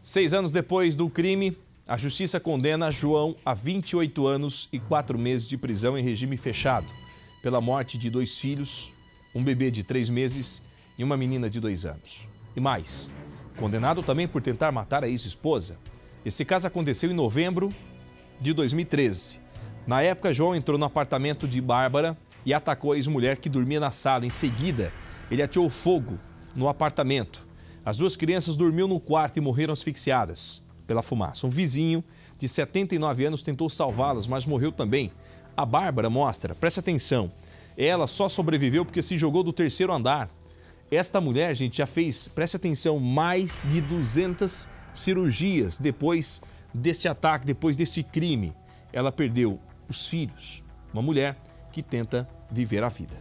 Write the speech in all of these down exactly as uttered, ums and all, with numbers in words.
Seis anos depois do crime, a justiça condena João a vinte e oito anos e quatro meses de prisão em regime fechado, pela morte de dois filhos, um bebê de três meses e uma menina de dois anos. E mais, condenado também por tentar matar a ex-esposa. Esse caso aconteceu em novembro de dois mil e treze. Na época, João entrou no apartamento de Bárbara e atacou a ex-mulher que dormia na sala. Em seguida, ele ateou fogo no apartamento. As duas crianças dormiam no quarto e morreram asfixiadas pela fumaça. Um vizinho de setenta e nove anos tentou salvá-las, mas morreu também. A Bárbara mostra, preste atenção, ela só sobreviveu porque se jogou do terceiro andar. Esta mulher, gente, já fez, preste atenção, mais de duzentas cirurgias depois desse ataque, depois desse crime. Ela perdeu os filhos. Uma mulher que tenta viver a vida.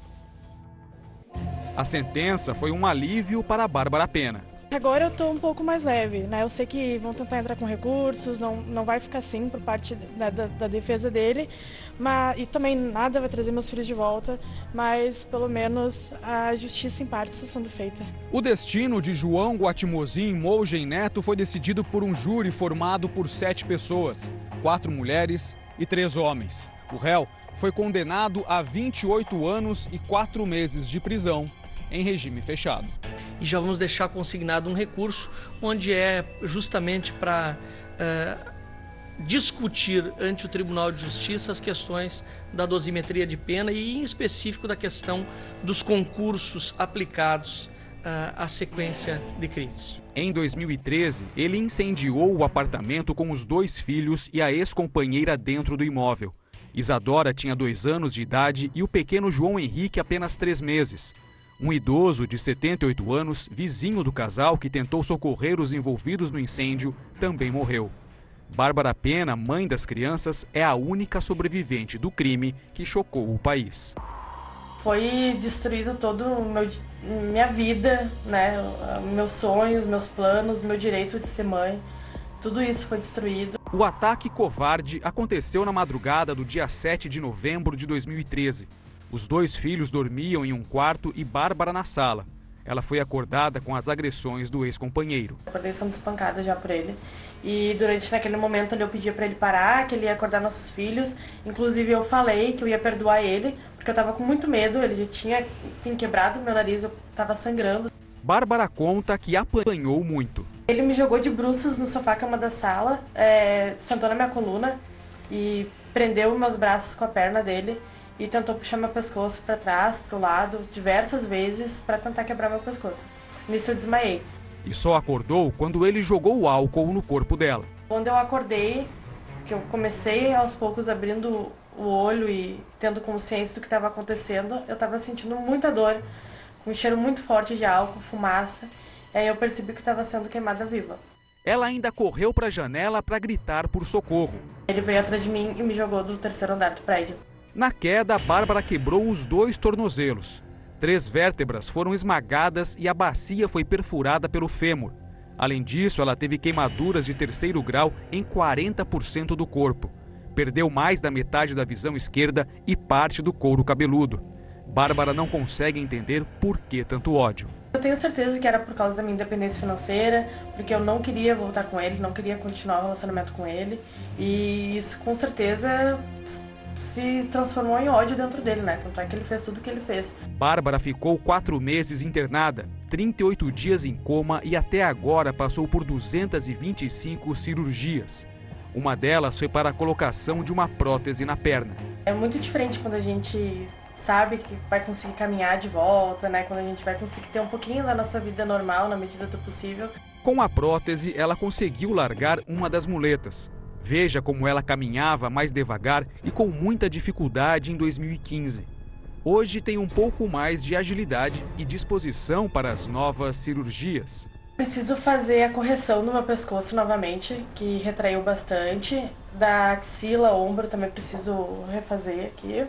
A sentença foi um alívio para a Bárbara Pena. Agora eu estou um pouco mais leve, né? Eu sei que vão tentar entrar com recursos, não, não vai ficar assim por parte da, da, da defesa dele, mas, e também nada vai trazer meus filhos de volta, mas pelo menos a justiça em parte está sendo feita. O destino de João Guatimozin Mougem Neto foi decidido por um júri formado por sete pessoas, quatro mulheres e três homens. O réu foi condenado a vinte e oito anos e quatro meses de prisão em regime fechado. E já vamos deixar consignado um recurso onde é justamente para uh, discutir ante o Tribunal de Justiça as questões da dosimetria de pena e em específico da questão dos concursos aplicados uh, à sequência de crimes. Em dois mil e treze, ele incendiou o apartamento com os dois filhos e a ex-companheira dentro do imóvel. Isadora tinha dois anos de idade e o pequeno João Henrique apenas três meses. Um idoso de setenta e oito anos, vizinho do casal que tentou socorrer os envolvidos no incêndio, também morreu. Bárbara Pena, mãe das crianças, é a única sobrevivente do crime que chocou o país. Foi destruído todo o meu, minha vida, né? Meus sonhos, meus planos, meu direito de ser mãe. Tudo isso foi destruído. O ataque covarde aconteceu na madrugada do dia sete de novembro de dois mil e treze. Os dois filhos dormiam em um quarto e Bárbara na sala. Ela foi acordada com as agressões do ex-companheiro. Acordei sendo espancada já por ele. E durante naquele momento ali eu pedia para ele parar, que ele ia acordar nossos filhos. Inclusive eu falei que eu ia perdoar ele, porque eu estava com muito medo. Ele já tinha, enfim, quebrado meu nariz, eu estava sangrando. Bárbara conta que apanhou muito. Ele me jogou de bruços no sofá-cama da sala, é, sentou na minha coluna e prendeu meus braços com a perna dele e tentou puxar meu pescoço para trás, para o lado, diversas vezes para tentar quebrar meu pescoço. Nisso eu desmaiei. E só acordou quando ele jogou o álcool no corpo dela. Quando eu acordei, que eu comecei aos poucos abrindo o olho e tendo consciência do que estava acontecendo, eu estava sentindo muita dor, com um cheiro muito forte de álcool, fumaça. E aí eu percebi que estava sendo queimada viva. Ela ainda correu para a janela para gritar por socorro. Ele veio atrás de mim e me jogou do terceiro andar do prédio. Na queda, Bárbara quebrou os dois tornozelos. Três vértebras foram esmagadas e a bacia foi perfurada pelo fêmur. Além disso, ela teve queimaduras de terceiro grau em quarenta por cento do corpo. Perdeu mais da metade da visão esquerda e parte do couro cabeludo. Bárbara não consegue entender por que tanto ódio. Eu tenho certeza que era por causa da minha independência financeira, porque eu não queria voltar com ele, não queria continuar o relacionamento com ele. E isso com certeza se transformou em ódio dentro dele, né? Tanto é que ele fez tudo o que ele fez. Bárbara ficou quatro meses internada, trinta e oito dias em coma e até agora passou por duzentas e vinte e cinco cirurgias. Uma delas foi para a colocação de uma prótese na perna. É muito diferente quando a gente sabe que vai conseguir caminhar de volta, né? Quando a gente vai conseguir ter um pouquinho da nossa vida normal na medida do possível. Com a prótese, ela conseguiu largar uma das muletas. Veja como ela caminhava mais devagar e com muita dificuldade em dois mil e quinze. Hoje tem um pouco mais de agilidade e disposição para as novas cirurgias. Preciso fazer a correção no meu pescoço novamente, que retraiu bastante. Da axila, ombro, também preciso refazer aqui.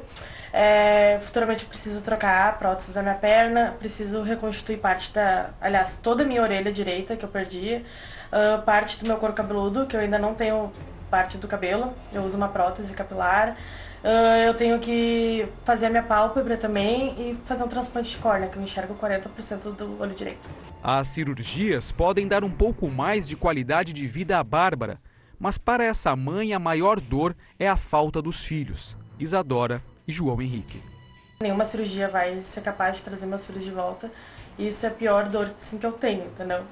É, futuramente eu preciso trocar a prótese da minha perna, preciso reconstituir parte da, aliás, toda a minha orelha direita que eu perdi, uh, parte do meu couro cabeludo, que eu ainda não tenho parte do cabelo, eu uso uma prótese capilar. Uh, eu tenho que fazer a minha pálpebra também e fazer um transplante de córnea, que eu enxergo quarenta por cento do olho direito. As cirurgias podem dar um pouco mais de qualidade de vida à Bárbara, mas para essa mãe a maior dor é a falta dos filhos, Isadora e João Henrique. Nenhuma cirurgia vai ser capaz de trazer meus filhos de volta, e isso é a pior dor assim, que eu tenho, entendeu?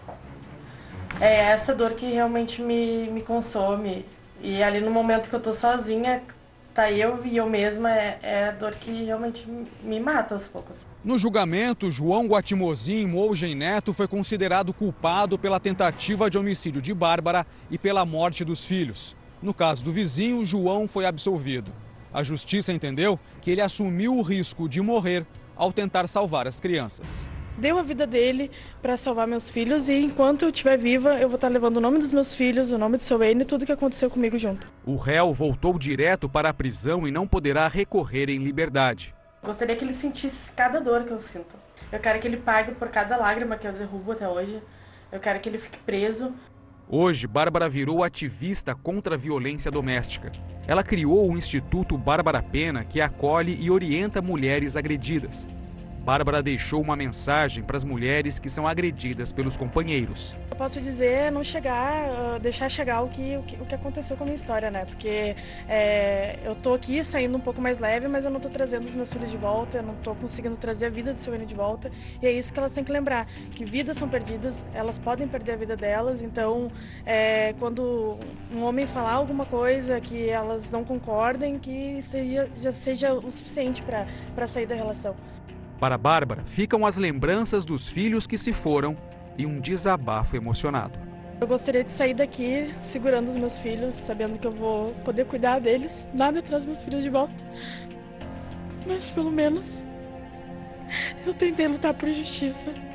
É essa dor que realmente me, me consome, e ali no momento que eu tô sozinha, tá eu e eu mesma, é, é a dor que realmente me mata aos poucos. No julgamento, João Guatimozin Mougen Neto foi considerado culpado pela tentativa de homicídio de Bárbara e pela morte dos filhos. No caso do vizinho, João foi absolvido. A justiça entendeu que ele assumiu o risco de morrer ao tentar salvar as crianças. Deu a vida dele para salvar meus filhos, e enquanto eu estiver viva, eu vou estar levando o nome dos meus filhos, o nome do seu N e tudo que aconteceu comigo junto. O réu voltou direto para a prisão e não poderá recorrer em liberdade. Gostaria que ele sentisse cada dor que eu sinto. Eu quero que ele pague por cada lágrima que eu derrubo até hoje. Eu quero que ele fique preso. Hoje, Bárbara virou ativista contra a violência doméstica. Ela criou o Instituto Bárbara Pena, que acolhe e orienta mulheres agredidas. Bárbara deixou uma mensagem para as mulheres que são agredidas pelos companheiros. Eu posso dizer, não chegar, deixar chegar o que, o que, o que aconteceu com a minha história, né? Porque é, eu tô aqui saindo um pouco mais leve, mas eu não tô trazendo os meus filhos de volta, eu não tô conseguindo trazer a vida do seu N de volta. E é isso que elas têm que lembrar, que vidas são perdidas, elas podem perder a vida delas. Então, é, quando um homem falar alguma coisa que elas não concordem, que seja, já seja o suficiente para sair da relação. Para Bárbara, ficam as lembranças dos filhos que se foram e um desabafo emocionado. Eu gostaria de sair daqui segurando os meus filhos, sabendo que eu vou poder cuidar deles. Nada traz meus filhos de volta, mas pelo menos eu tentei lutar por justiça.